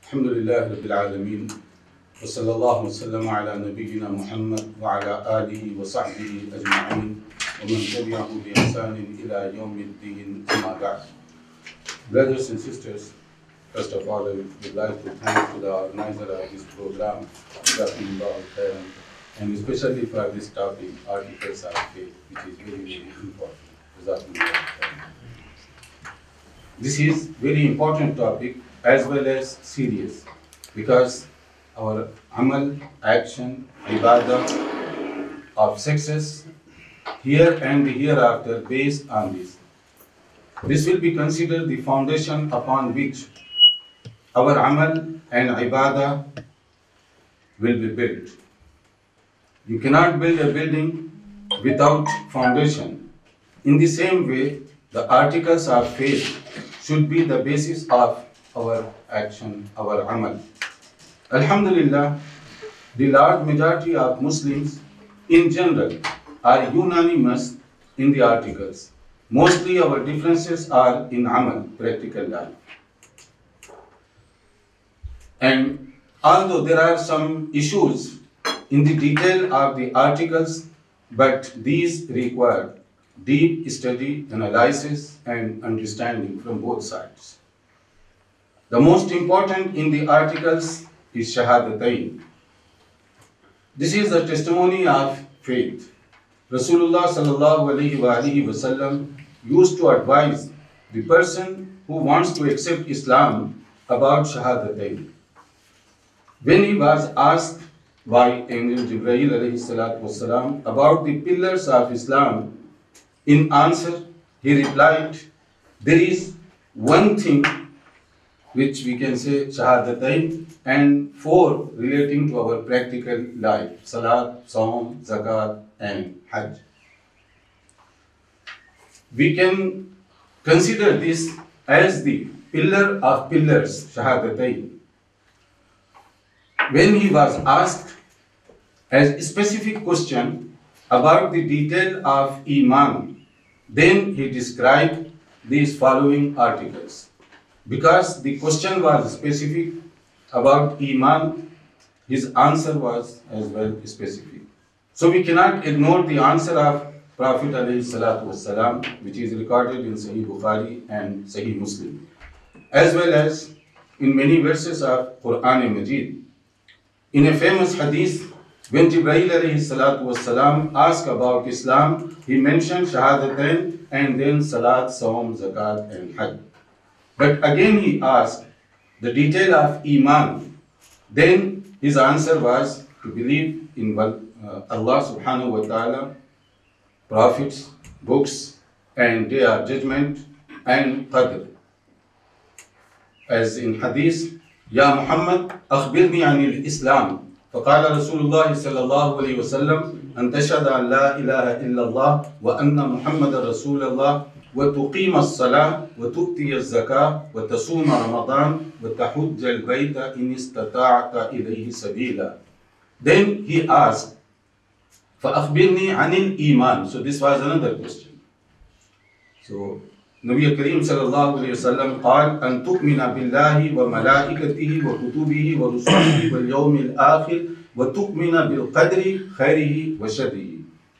Alhamdulillah Rabbil Alameen wa sallallahu wa sallam ala nabiyyina Muhammad wa ala alihi wa sahbihi ajma'in wa man tabi'ahu bi ihsanin ila yawmiddin amma ba'd. Brothers and sisters, first of all, I would like to thank to the organizer of this program, Jazakumullahu khairan, and especially for this topic, articles of faith, which is very, very important. Jazakumullahu khairan. This is very important topic as well as serious, because our amal, action, ibadah of success here and hereafter based on this. This will be considered the foundation upon which our amal and ibadah will be built. You cannot build a building without foundation. In the same way, the articles of faith should be the basis of our action, our amal. Alhamdulillah, the large majority of Muslims in general are unanimous in the articles. Mostly our differences are in amal, practical life. And although there are some issues in the detail of the articles, but these require deep study, analysis, and understanding from both sides. The most important in the articles is Shahadatayn. This is the testimony of faith. Rasulullah sallallahu alaihi wasallam used to advise the person who wants to accept Islam about Shahadatayn. When he was asked by Angel Jibreel alayhi salatu wasalam about the pillars of Islam, in answer he replied, there is one thing which we can say Shahadatayn, and four relating to our practical life: Salat, Saum, Zakat, and Hajj. We can consider this as the pillar of pillars, Shahadatayn. When he was asked a specific question about the detail of Iman, then he described these following articles. Because the question was specific about Iman, his answer was as well specific. So we cannot ignore the answer of Prophet ﷺ, which is recorded in Sahih Bukhari and Sahih Muslim, as well as in many verses of Quran Majid. In a famous hadith, when Jibreel ﷺ asked about Islam, he mentioned Shahadatayn and then Salat, Saum, Zakat, and Hajj. But again he asked the detail of Iman. Then his answer was to believe in Allah subhanahu wa ta'ala, prophets, books, and day of judgment, and Qadr. As in hadith, Ya Muhammad, akhbirni anil Islam. فقال رسول الله صلى الله عليه وسلم أن تشهد أن لا إله إلا الله وأن محمد رسول الله وتقيم الصلاة وتؤتي الزكاة وتصوم رمضان وتحج البيت إن استطعت إليه سبيلا. Then he asked, فأخبرني عن الإيمان. So this was another question. So Nabi Kareem sallallahu alayhi wa sallam قال أن تؤمن بالله وملائكته وكتبه ورسله واليوم الآخر وتؤمن بالقدر خيره وشره.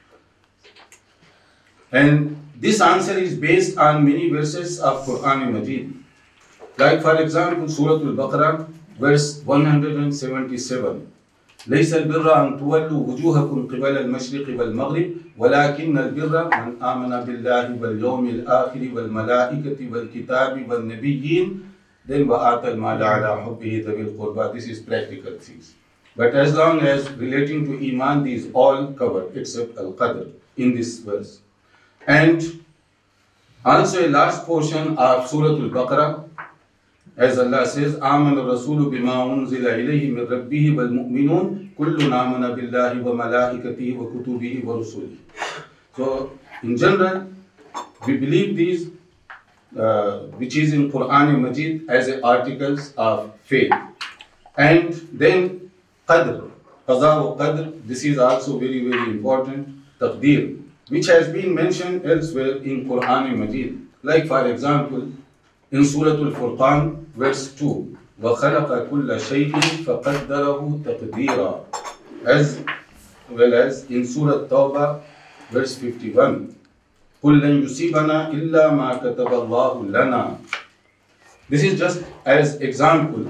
And this answer is based on many verses of Quran Majid. Like for example, Surah Al-Baqarah, verse 177. ليس البر أن تولوا وجوهكم قبل المشرق والمغرب ولكن البر من آمن بالله واليوم الآخر والملائكة والكتاب والنبيين then وآتى المال على حبه ذوي القربى. This is practical things. But as long as relating to Iman, these all covered except Al-Qadr in this verse. And also a last portion of Surah Al-Baqarah, as Allah says, آمن الرسول بما أنزل إليه من ربه والمؤمنون كلنا آمن بالله وملائكته وكتبه ورسله. So in general, we believe these, which is in Quran Majid, as articles of faith. And then Qadr, Qaza wa Qadr, this is also very, very important. Taqdeer, which has been mentioned elsewhere in Quran Majid. Like for example, in Surah Al-Furqan, verse 2, وَخَلَقَ كُلَّ شَيْءٍ فَقَدَّرَهُ تَقْدِيرًا, as well as in Surah Tawbah, verse 51. قُلْ لَنْ يُصِيبَنَا إِلَّا مَا كَتَبَ اللَّهُ لَنَا. This is just as example.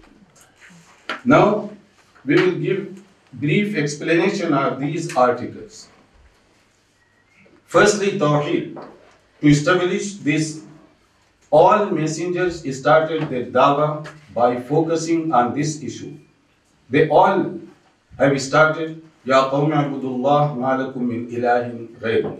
Now, we will give brief explanation of these articles. Firstly, Tawheed. To establish this, all messengers started their dawah by focusing on this issue. They all have started, Ya qawmi abudullah ma lakum min ilahin ghayruh.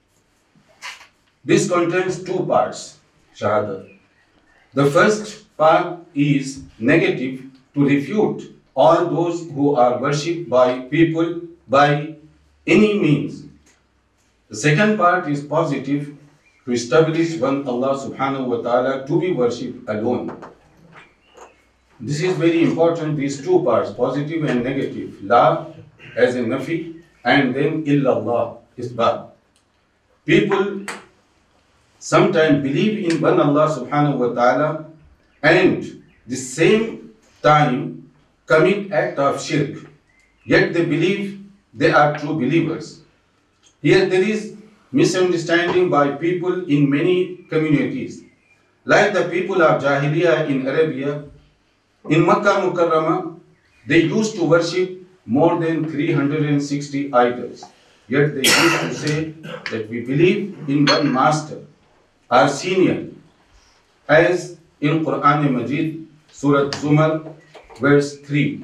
This contains two parts, Shahada. The first part is negative, to refute all those who are worshipped by people by any means. The second part is positive, to establish one Allah subhanahu wa ta'ala to be worshipped alone. This is very important, these two parts, positive and negative. La as in nafi, and then illallah, isbat. People sometimes believe in one Allah subhanahu wa ta'ala and the same time commit act of shirk. Yet they believe they are true believers. Here there is misunderstanding by people in many communities. Like the people of Jahiliyyah in Arabia, in Makkah Mukarramah, they used to worship more than 360 idols. Yet they used to say that we believe in one master, our senior, as in Quran Majid, Surah Zumar, verse 3.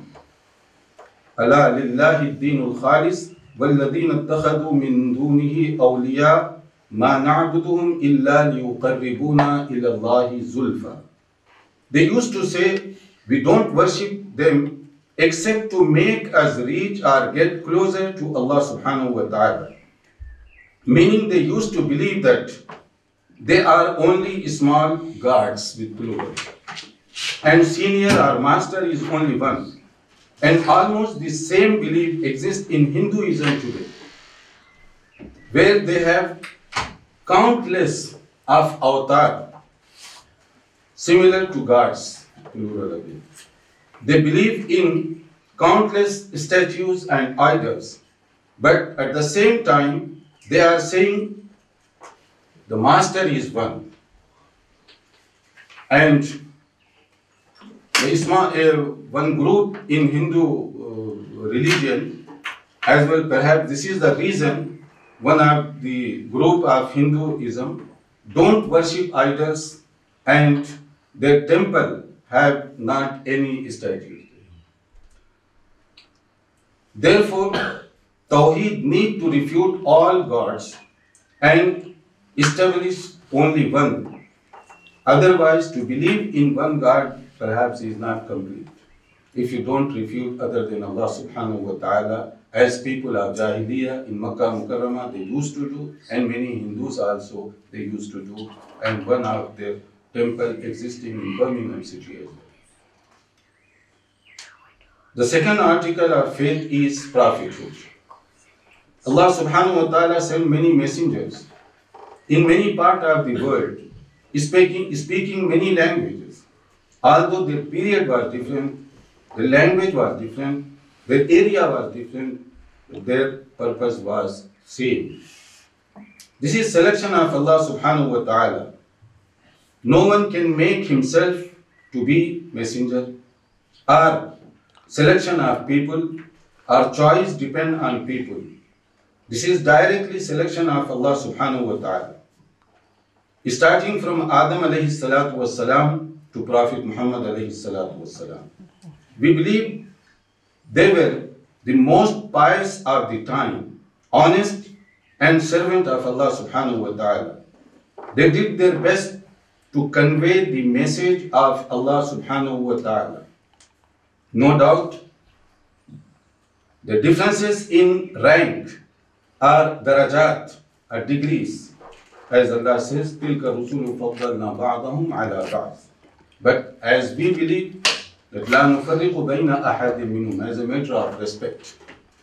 Ala lillahi ad-dinul khalis, وَالَّذِينَ اتَّخَذُوا مِن دُونِهِ أَوْلِيَاءَ مَا نَعْبُدُهُمْ إِلَّا لِيُقَرِّبُونَا إِلَى اللَّهِ زُلْفًا. They used to say, we don't worship them except to make us reach or get closer to Allah subhanahu wa ta'ala. Meaning they used to believe that they are only small gods with plural. And senior or master is only one. And almost the same belief exists in Hinduism today, where they have countless of avatar, similar to gods, plural again. They believe in countless statues and idols, but at the same time, they are saying the master is one. And one group in Hindu religion, as well perhaps this is the reason one of the group of Hinduism don't worship idols and their temple have not any statues. Therefore, Tawheed need to refute all gods and establish only one. Otherwise, to believe in one God perhaps is not complete. If you don't refute other than Allah subhanahu wa ta'ala, as people of Jahiliyyah in Makkah Mukarramah they used to do, and many Hindus also they used to do, and one of their temple existing in Birmingham city as well. The second article of faith is prophethood. Allah subhanahu wa ta'ala sent many messengers in many parts of the world, speaking many languages. Although their period was different, their language was different, their area was different, their purpose was same. This is selection of Allah subhanahu wa ta'ala. No one can make himself to be messenger, or selection of people, or choice depend on people. This is directly selection of Allah subhanahu wa ta'ala. Starting from Adam alayhi salatu was salam to Prophet Muhammad alayhi salatu was salam. We believe they were the most pious of the time, honest and servant of Allah subhanahu wa ta'ala. They did their best to convey the message of Allah subhanahu wa ta'ala. No doubt, the differences in rank are darajat, are degrees. As Allah says, تِلْكَ رُسُولُ فَضَّلْنَا بَعْضَهُمْ عَلَى بَعْضٍ. But as we believe that لَا نُفَرِّقُ بَيْنَ أَحَدٍ مِّنْهُمْ, as a matter of respect.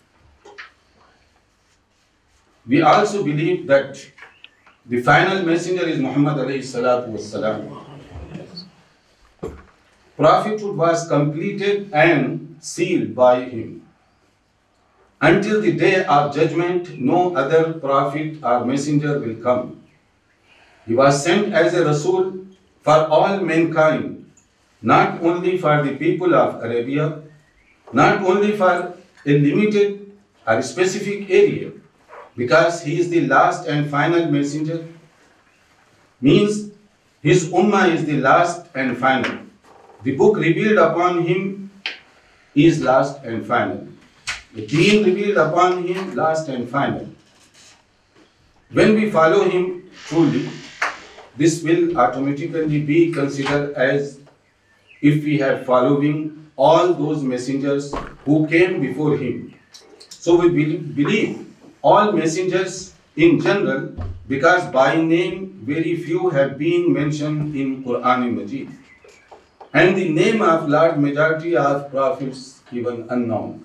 We also believe that the final messenger is Muhammad alayhi salatu was salam. prophethood was completed and sealed by him. Until the day of judgment, no other prophet or messenger will come. He was sent as a Rasul for all mankind, not only for the people of Arabia, not only for a limited or specific area, because he is the last and final messenger, means his ummah is the last and final. The book revealed upon him is last and final. The deen revealed upon him last and final. When we follow him truly, this will automatically be considered as if we have following all those messengers who came before him. So we believe all messengers in general, because by name very few have been mentioned in Quran Majid, and the name of large majority of prophets even unknown.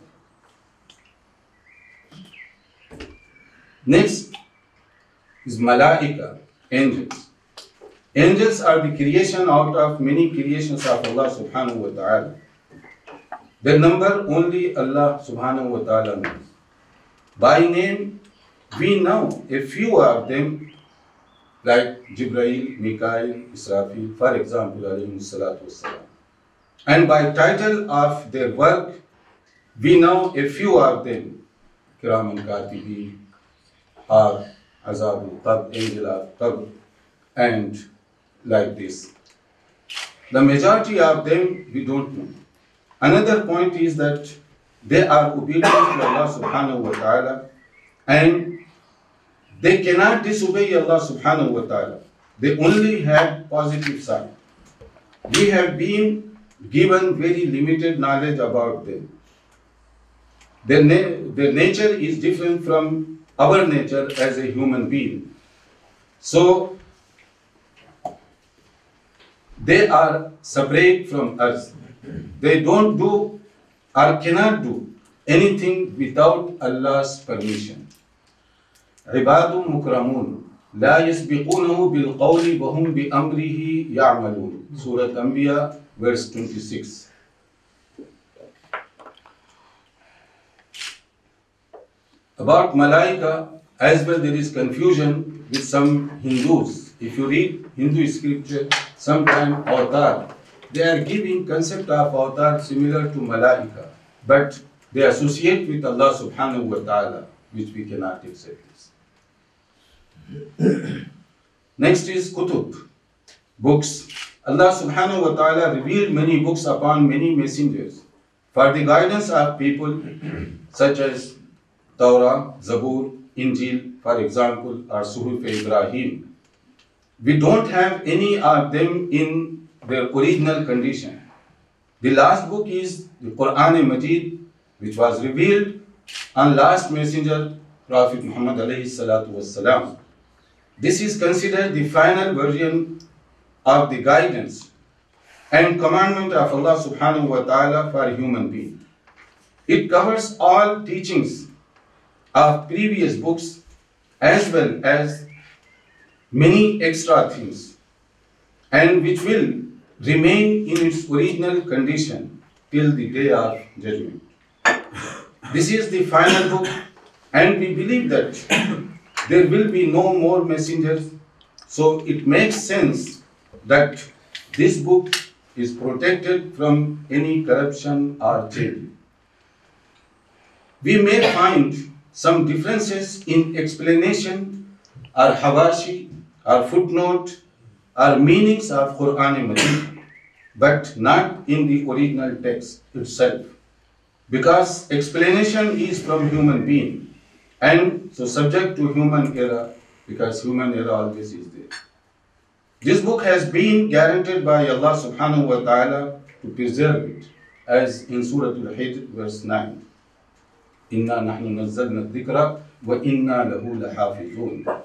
Next is Malaika, angels. Angels are the creation out of many creations of Allah subhanahu wa ta'ala. Their number only Allah subhanahu wa ta'ala knows. By name, we know a few of them, like Jibrail, Mikail, Israfil, for example, alayhi salatu wassalam. And by title of their work, we know a few of them, Kiraman Katibi, or Azabul Qabr, angel of Qabr, and like this. The majority of them we don't know. Another point is that they are obedient to Allah subhanahu wa ta'ala, and they cannot disobey Allah subhanahu wa ta'ala. They only have positive side. We have been given very limited knowledge about them. Their nature is different from our nature as a human being. So, they are separate from us. They don't do or cannot do anything without Allah's permission. عباد مكرمون لا يسبقونه بالقول وهم بأمره يعملون. Surah Anbiya, verse 26. About Malaika, as well there is confusion with some Hindus. If you read Hindu scripture, sometimes avatar, they are giving concept of avatar similar to Malaika, but they associate with Allah subhanahu wa ta'ala, which we cannot accept this. Next is Kutub, books. Allah subhanahu wa ta'ala revealed many books upon many messengers for the guidance of people, such as Torah, Zabur, Injil, for example, or Suhuf Ibrahim. We don't have any of them in their original condition. The last book is the Quran Majid, which was revealed on last messenger, Prophet Muhammad alayhi salatu wassalam. This is considered the final version of the guidance and commandment of Allah subhanahu wa ta'ala for human being. It covers all teachings of previous books as well as many extra things, and which will remain in its original condition till the day of judgment. This is the final book, and we believe that there will be no more messengers, so it makes sense that this book is protected from any corruption or change. We may find some differences in explanation or hawashi or footnote or meanings of Quran Majid, but not in the original text itself, because explanation is from human being and so subject to human error, because human error always is there. This book has been guaranteed by Allah subhanahu wa ta'ala to preserve it, as in Surah Al-Hijr, verse 9. Inna nahnu nazzalna dhikra wa inna lahu lahafizun.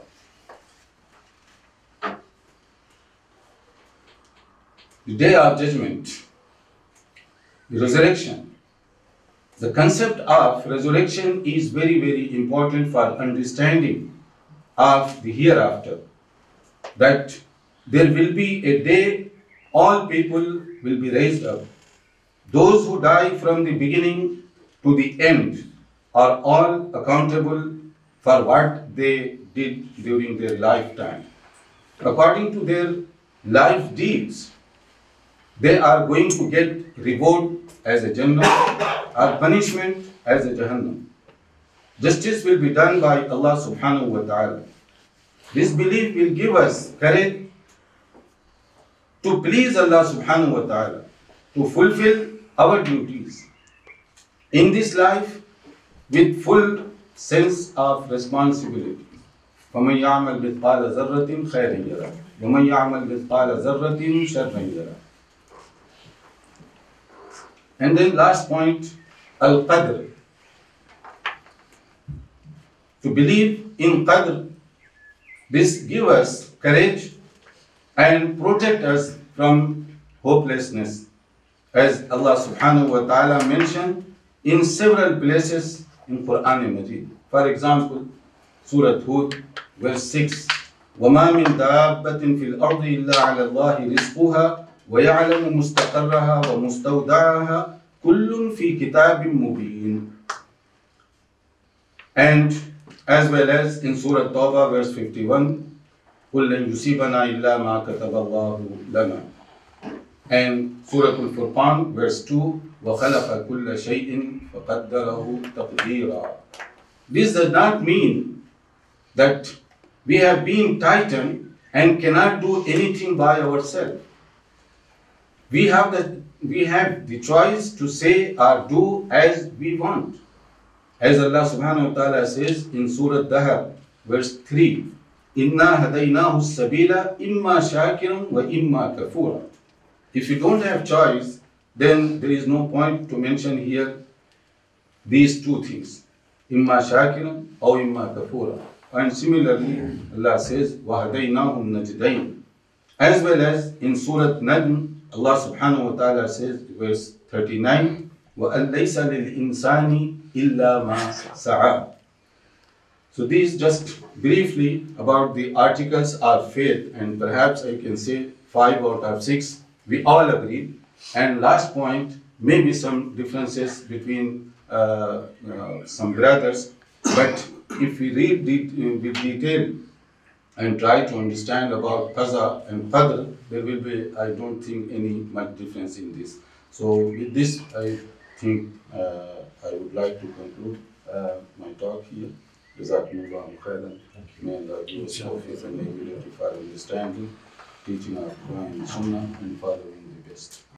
The day of judgment, the resurrection. The concept of resurrection is very, very important for understanding of the hereafter. That there will be a day all people will be raised up. Those who die from the beginning to the end are all accountable for what they did during their lifetime. According to their life deeds, they are going to get reward as a Jannah or punishment as a Jahannam. Justice will be done by Allah subhanahu wa ta'ala. This belief will give us courage to please Allah subhanahu wa ta'ala, to fulfill our duties in this life with full sense of responsibility. فَمَنْ يَعْمَلْ مِثْقَالَ ذَرَّةٍ خَيْرًا يَرَهُ وَمَنْ يَعْمَلْ مِثْقَالَ ذَرَّةٍ شَرًّا يَرَهُ. And then last point, Al-Qadr. To believe in Qadr, this gives us courage and protect us from hopelessness. As Allah subhanahu wa ta'ala mentioned in several places in Quran Majid. For example, Surah Hud, verse 6, وَمَا مِن دَابَّةٍ فِي الْأَرْضِ إِلَّا عَلَى اللَّهِ رِزْقُهَا وَيَعْلَمُ مُسْتَقَرَّهَا وَمُسْتَوْدَعَهَا كُلٌّ فِي كِتَابٍ مُبِينٍ. And as well as in Surah Tawbah, verse 51, قُلْ لَنْ يُصِيبَنَا إِلَّا مَا كَتَبَ اللَّهُ لَنَا. And Surah Al-Furqan, verse 2, وَخَلَقَ كُلَّ شَيْءٍ فَقَدَّرَهُ تَقْدِيرًا. This does not mean that we have been tightened and cannot do anything by ourselves. We have the choice to say or do as we want. As Allah subhanahu wa ta'ala says in Surah Dahab, verse 3, إِنَّا هَدَيْنَاهُ السَّبِيلَ إِمَّا شَاكِرًا وَإِمَّا كَفُورًا. If you don't have choice, then there is no point to mention here these two things, إِمَّا شَاكِرًا or إِمَّا كَفُورًا. And similarly, Allah says, وَهَدَيْنَاهُ النَّجْدَيْنِ. As well as in Surah Najm, Allah subhanahu wa ta'ala says, verse 39, وَأَنْ لَيْسَ لِلْإِنسَانِ إِلَّا مَا سَعَى. So these just briefly about the articles of faith, and perhaps I can say 5 out of 6 we all agree. And last point, maybe some differences between some brothers, but if we read with detail and try to understand about Qaza and Qadr, there will be, I don't think, any much difference in this. So with this, I think I would like to conclude my talk here. Jazakumullahu khairan. May Allah give us tawfiq and ability for understanding, teaching our Quran and Sunnah, and following the best.